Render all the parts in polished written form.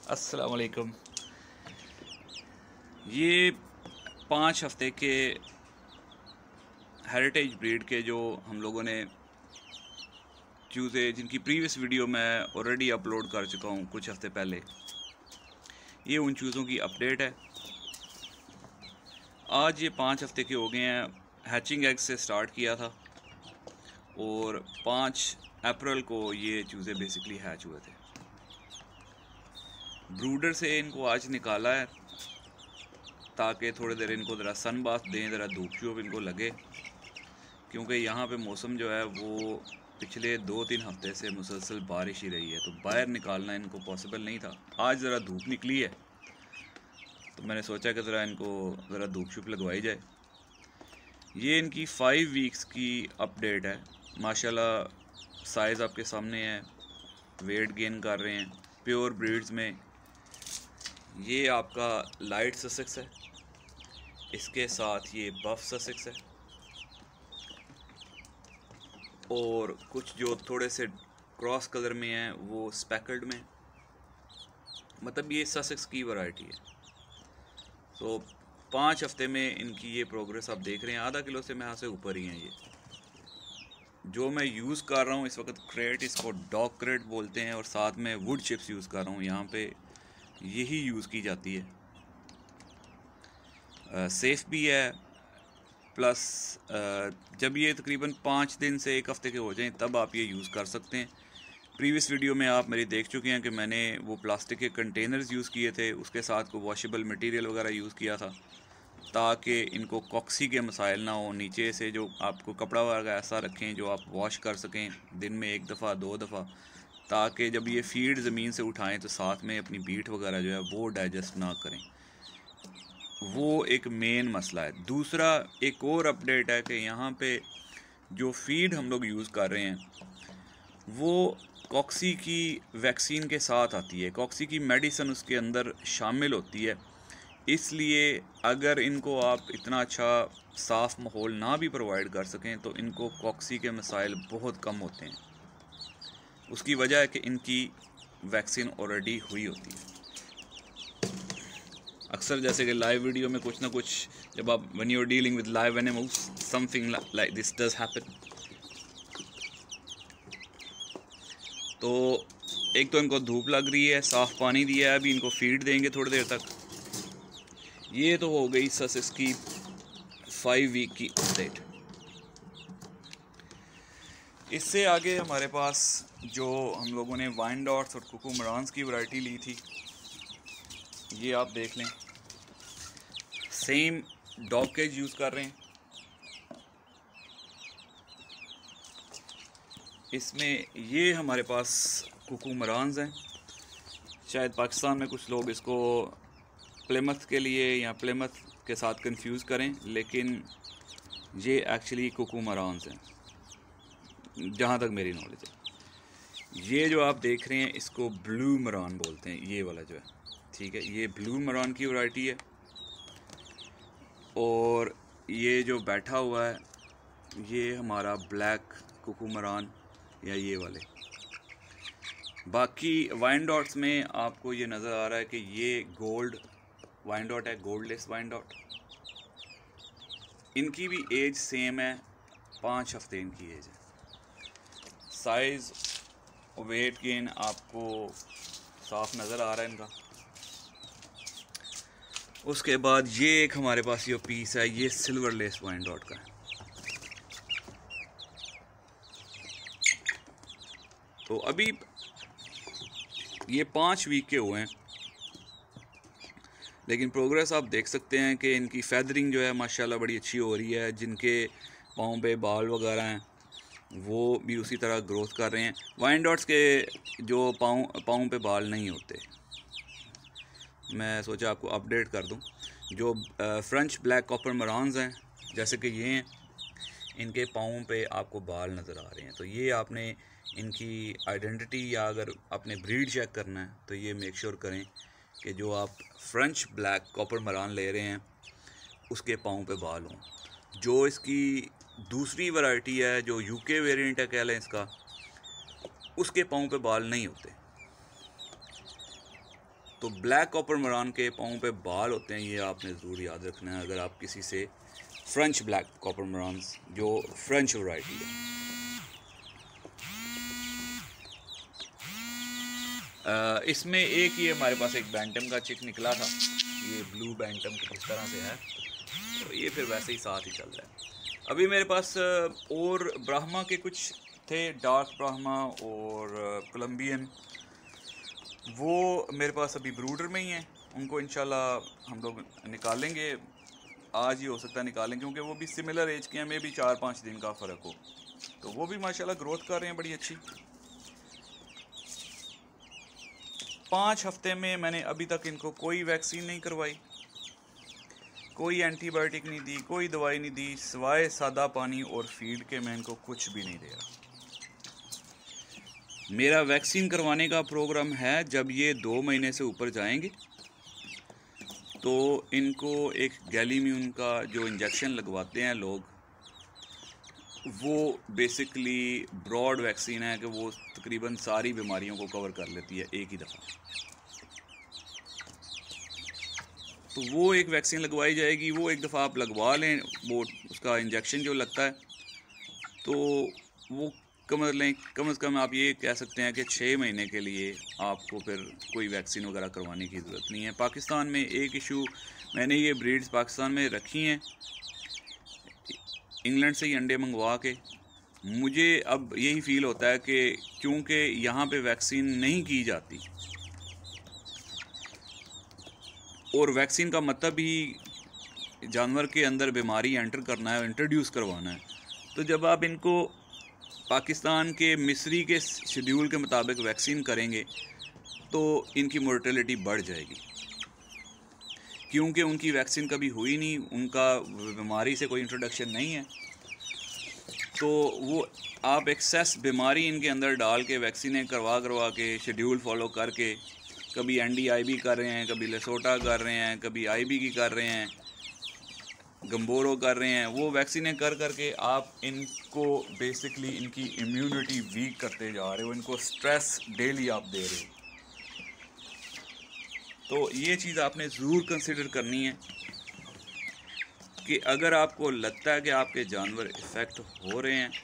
अस्सलाम वालेकुम। ये 5 हफ्ते के हेरिटेज ब्रीड के जो हम लोगों ने चूज़े, जिनकी प्रीवियस वीडियो मैं ऑलरेडी अपलोड कर चुका हूँ कुछ हफ्ते पहले, ये उन चूज़ों की अपडेट है। आज ये 5 हफ्ते के हो गए हैं। हैचिंग एग से स्टार्ट किया था और 5 अप्रैल को ये चूज़े बेसिकली हैच हुए थे। ब्रूडर से इनको आज निकाला है ताकि थोड़ी देर इनको ज़रा सन बाथ दें, ज़रा धूप शूप इनको लगे, क्योंकि यहाँ पे मौसम जो है वो पिछले 2-3 हफ्ते से मुसलसल बारिश ही रही है, तो बाहर निकालना इनको पॉसिबल नहीं था। आज ज़रा धूप निकली है तो मैंने सोचा कि ज़रा इनको ज़रा धूप शूप लगवाई जाए। ये इनकी 5 वीक्स की अपडेट है। माशाल्लाह साइज़ आपके सामने है, वेट गेन कर रहे हैं प्योर ब्रीड्स में। ये आपका लाइट ससेक्स है, इसके साथ ये बफ ससेक्स है और कुछ जो थोड़े से क्रॉस कलर में हैं वो स्पेकल्ड में, मतलब ये ससेक्स की वैरायटी है। तो 5 हफ्ते में इनकी ये प्रोग्रेस आप देख रहे हैं, आधा किलो से यहाँ से ऊपर ही हैं। ये जो मैं यूज़ कर रहा हूँ इस वक्त क्रेट, इसको डॉग क्रेट बोलते हैं, और साथ में वुड चिप्स यूज़ कर रहा हूँ। यहाँ पे यही यूज़ की जाती है, सेफ़ भी है। प्लस जब ये तकरीबन 5 दिन से 1 हफ़्ते के हो जाएं तब आप ये यूज़ कर सकते हैं। प्रीवियस वीडियो में आप मेरी देख चुके हैं कि मैंने वो प्लास्टिक के कंटेनर्स यूज़ किए थे, उसके साथ को वॉशेबल मटेरियल वगैरह यूज़ किया था ताकि इनको कॉक्सी के मसाइल ना हो। नीचे से जो आपको कपड़ा वगैरह ऐसा रखें जो आप वॉश कर सकें दिन में 1 दफ़ा 2 दफ़ा, ताकि जब ये फीड ज़मीन से उठाएं तो साथ में अपनी बीट वगैरह जो है वो डाइजेस्ट ना करें। वो एक मेन मसला है। दूसरा एक और अपडेट है कि यहाँ पे जो फीड हम लोग यूज़ कर रहे हैं वो कॉक्सी की वैक्सीन के साथ आती है, कॉक्सी की मेडिसिन उसके अंदर शामिल होती है। इसलिए अगर इनको आप इतना अच्छा साफ़ माहौल ना भी प्रोवाइड कर सकें तो इनको कॉक्सी के मसाइल बहुत कम होते हैं। उसकी वजह है कि इनकी वैक्सीन ऑलरेडी हुई होती है। अक्सर जैसे कि लाइव वीडियो में कुछ ना कुछ, जब आप when you are dealing with live animals, something like this does happen. तो एक तो इनको धूप लग रही है, साफ़ पानी दिया है, अभी इनको फीड देंगे थोड़ी देर तक। ये तो हो गई ससेक्स की 5 वीक की अपडेट। इससे आगे हमारे पास जो हम लोगों ने वाइनडॉट्स और कुकू मरान्स की वैरायटी ली थी, ये आप देख लें, सेम डॉग केज यूज़ कर रहे हैं। इसमें ये हमारे पास कुकू मरान्स हैं। शायद पाकिस्तान में कुछ लोग इसको प्लेमथ के लिए या प्लेमथ के साथ कंफ्यूज करें, लेकिन ये एक्चुअली कुकू मरान्स हैं जहाँ तक मेरी नॉलेज है। ये जो आप देख रहे हैं इसको ब्लू मरान बोलते हैं, ये वाला जो है, ठीक है, ये ब्लू मरान की वैरायटी है। और ये जो बैठा हुआ है ये हमारा ब्लैक कुकू मरान या ये वाले। बाकी वाइन डॉट्स में आपको ये नज़र आ रहा है कि ये गोल्ड वाइन डॉट है, गोल्डलेस वाइन डॉट। इनकी भी एज सेम है, 5 हफ्ते इनकी एज है। साइज़ वेट गेन आपको साफ नज़र आ रहा है इनका। उसके बाद ये एक हमारे पास ये पीस है, ये सिल्वर लेस वाइन डॉट का है। तो अभी ये 5 वीक के हुए हैं, लेकिन प्रोग्रेस आप देख सकते हैं कि इनकी फेदरिंग जो है माशाल्लाह बड़ी अच्छी हो रही है। जिनके पाँव पे बाल वगैरह हैं वो भी उसी तरह ग्रोथ कर रहे हैं। वाइन डॉट्स के जो पाँव पे बाल नहीं होते, मैं सोचा आपको अपडेट कर दूं। जो फ्रेंच ब्लैक कॉपर मरान्स हैं जैसे कि ये हैं, इनके पाँव पे आपको बाल नज़र आ रहे हैं। तो ये आपने इनकी आइडेंटिटी या अगर आपने ब्रीड चेक करना है तो ये मेक श्योर करें कि जो आप फ्रेंच ब्लैक कॉपर मरान ले रहे हैं उसके पाँव पे बाल हों। जो इसकी दूसरी वैरायटी है जो यूके वेरिएंट है कह लें इसका, उसके पाँव पे बाल नहीं होते। तो ब्लैक कॉपर मरान के पाँव पे बाल होते हैं, ये आपने ज़रूर याद रखना है अगर आप किसी से फ्रेंच ब्लैक कॉपर मरान्स जो फ्रेंच वैरायटी है। इसमें एक ये हमारे पास एक बैंटम का चिक निकला था, ये ब्लू बैंटम इस तरह से है, तो ये फिर वैसे ही साथ ही चल रहा है। अभी मेरे पास और ब्राह्मा के कुछ थे, डार्क ब्राह्मा और कोलंबियन, वो मेरे पास अभी ब्रूडर में ही हैं। उनको इंशाल्लाह हम लोग निकालेंगे, आज ही हो सकता है निकालें, क्योंकि वो भी सिमिलर एज के हैं, में भी 4-5 दिन का फ़र्क हो, तो वो भी माशाल्लाह ग्रोथ कर रहे हैं बड़ी अच्छी। 5 हफ्ते में मैंने अभी तक इनको कोई वैक्सीन नहीं करवाई, कोई एंटीबायोटिक नहीं दी, कोई दवाई नहीं दी, सिवाय सादा पानी और फीड के मैं इनको कुछ भी नहीं दिया। मेरा वैक्सीन करवाने का प्रोग्राम है, जब ये 2 महीने से ऊपर जाएंगे तो इनको एक गैलीम्यून का जो इंजेक्शन लगवाते हैं लोग, वो बेसिकली ब्रॉड वैक्सीन है कि वो तकरीबन सारी बीमारियों को कवर कर लेती है एक ही दफ़ा। तो वो एक वैक्सीन लगवाई जाएगी, वो एक दफ़ा आप लगवा लें, वो उसका इंजेक्शन जो लगता है, तो वो कम से कम आप ये कह सकते हैं कि 6 महीने के लिए आपको फिर कोई वैक्सीन वगैरह करवाने की ज़रूरत नहीं है। पाकिस्तान में एक इशू, मैंने ये ब्रीड्स पाकिस्तान में रखी हैं इंग्लैंड से ही अंडे मंगवा के, मुझे अब यही फ़ील होता है कि क्योंकि यहाँ पे वैक्सीन नहीं की जाती, और वैक्सीन का मतलब ही जानवर के अंदर बीमारी एंटर करना है, इंट्रोड्यूस करवाना है, तो जब आप इनको पाकिस्तान के मिस्री के शेड्यूल के मुताबिक वैक्सीन करेंगे तो इनकी मोर्टेलिटी बढ़ जाएगी, क्योंकि उनकी वैक्सीन कभी हुई नहीं, उनका बीमारी से कोई इंट्रोडक्शन नहीं है, तो वो आप एक्सेस बीमारी इनके अंदर डाल के वैक्सीनें करवा के शेड्यूल फॉलो करके, कभी NDIB कर रहे हैं, कभी लेसोटा कर रहे हैं, कभी IB की कर रहे हैं, गम्बोरो कर रहे हैं, वो वैक्सीनें करके आप इनको बेसिकली इनकी इम्यूनिटी वीक करते जा रहे हो, इनको स्ट्रेस डेली आप दे रहे हो। तो ये चीज़ आपने ज़रूर कंसिडर करनी है कि अगर आपको लगता है कि आपके जानवर इफ़ेक्ट हो रहे हैं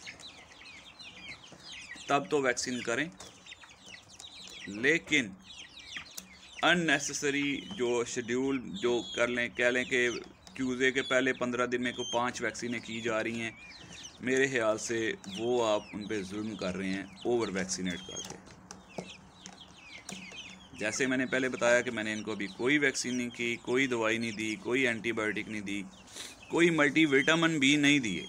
तब तो वैक्सीन करें, लेकिन अननेसेसरी जो शेड्यूल जो कर लें, कह लें कि ट्यूज़डे के पहले 15 दिन में को 5 वैक्सीनें की जा रही हैं, मेरे ख्याल से वो आप उन पे जुल्म कर रहे हैं ओवर वैक्सीनेट करके। जैसे मैंने पहले बताया कि मैंने इनको अभी कोई वैक्सीन नहीं की, कोई दवाई नहीं दी, कोई एंटीबायोटिक नहीं दी, कोई मल्टीविटामिन भी नहीं दिए,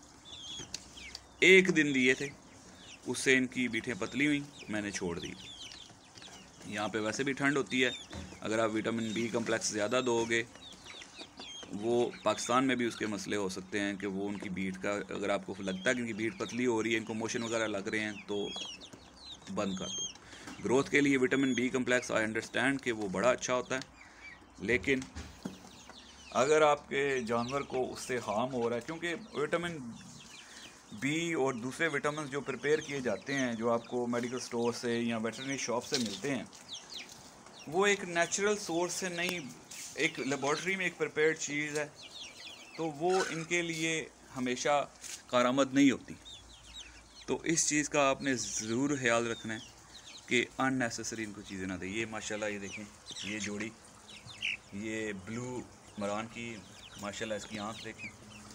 1 दिन दिए थे, उससे इनकी बीठें पतली हुई, मैंने छोड़ दी। यहाँ पे वैसे भी ठंड होती है, अगर आप विटामिन B कम्प्लेक्स ज़्यादा दोगे, वो पाकिस्तान में भी उसके मसले हो सकते हैं कि वो उनकी बीट का, अगर आपको लगता है कि इनकी बीट पतली हो रही है, इनको मोशन वगैरह लग रहे हैं, तो बंद कर दो। ग्रोथ के लिए vitamin B complex I understand कि वो बड़ा अच्छा होता है, लेकिन अगर आपके जानवर को उससे हार्म हो रहा है, क्योंकि विटामिन B और दूसरे विटामिन जो प्रिपेयर किए जाते हैं, जो आपको मेडिकल स्टोर से या वेटरनरी शॉप से मिलते हैं, वो एक नेचुरल सोर्स से नहीं, एक लेबॉर्ट्री में एक प्रिपेयर्ड चीज़ है, तो वो इनके लिए हमेशा कारामद नहीं होती। तो इस चीज़ का आपने ज़रूर ख्याल रखना है कि अननेसेसरी इनको चीज़ें ना दें। ये माशाल्लाह, ये देखें, ये जोड़ी, ये ब्लू मरान की माशाल्लाह इसकी आँख देखें,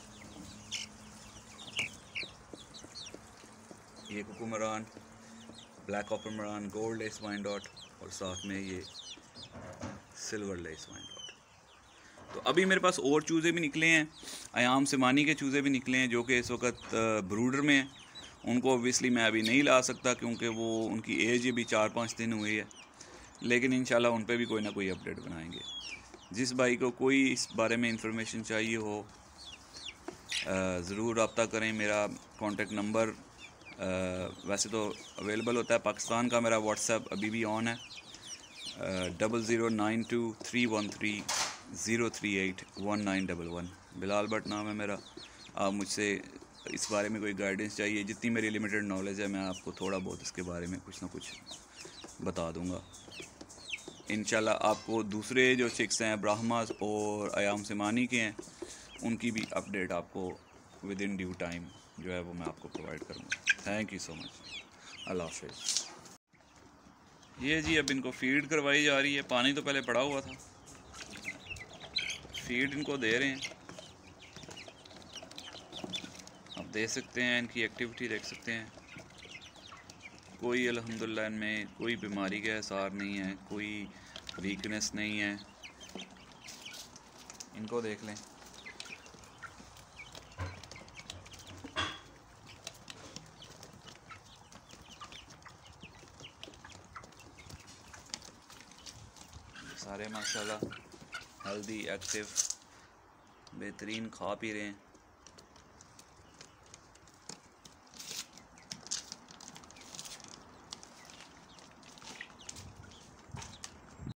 ये cuckoo Marans, black copper Marans, gold lace Wyandotte, और साथ में ये सिल्वर लेस वाइन डॉट। तो अभी मेरे पास और चूज़े भी निकले हैं, अयाम सिमानी के चूज़े भी निकले हैं, जो कि इस वक्त ब्रूडर में हैं। उनको ऑब्वियसली मैं अभी नहीं ला सकता, क्योंकि वो उनकी एज भी 4-5 दिन हुई है, लेकिन इंशाल्लाह उन पर भी कोई ना कोई अपडेट बनाएंगे। जिस भाई को कोई इस बारे में इंफॉर्मेशन चाहिए हो, ज़रूर रब्ता करें। मेरा कॉन्टेक्ट नंबर वैसे तो अवेलेबल होता है, पाकिस्तान का मेरा व्हाट्सएप अभी भी ऑन है, 00923130381911। बिलाल भट्ट नाम है मेरा। आप मुझसे इस बारे में कोई गाइडेंस चाहिए, जितनी मेरी लिमिटेड नॉलेज है मैं आपको थोड़ा बहुत इसके बारे में कुछ ना कुछ बता दूंगा। इंशाल्लाह आपको दूसरे जो चिक्स हैं ब्राह्मास और अयाम सिमानी के हैं उनकी भी अपडेट आपको विद इन ड्यू टाइम जो है वो मैं आपको प्रोवाइड करूँगा। Thank you so much. अल्लाह हाफिज़। ये जी अब इनको फीड करवाई जा रही है। पानी तो पहले पड़ा हुआ था, फीड इनको दे रहे हैं। आप देख सकते हैं इनकी एक्टिविटी देख सकते हैं। कोई अल्हम्दुलिल्लाह इनमें कोई बीमारी का आसार नहीं है, कोई वीकनेस नहीं है। इनको देख लें। सारे माशाल्लाह हेल्दी एक्टिव बेहतरीन खा पी रहे हैं।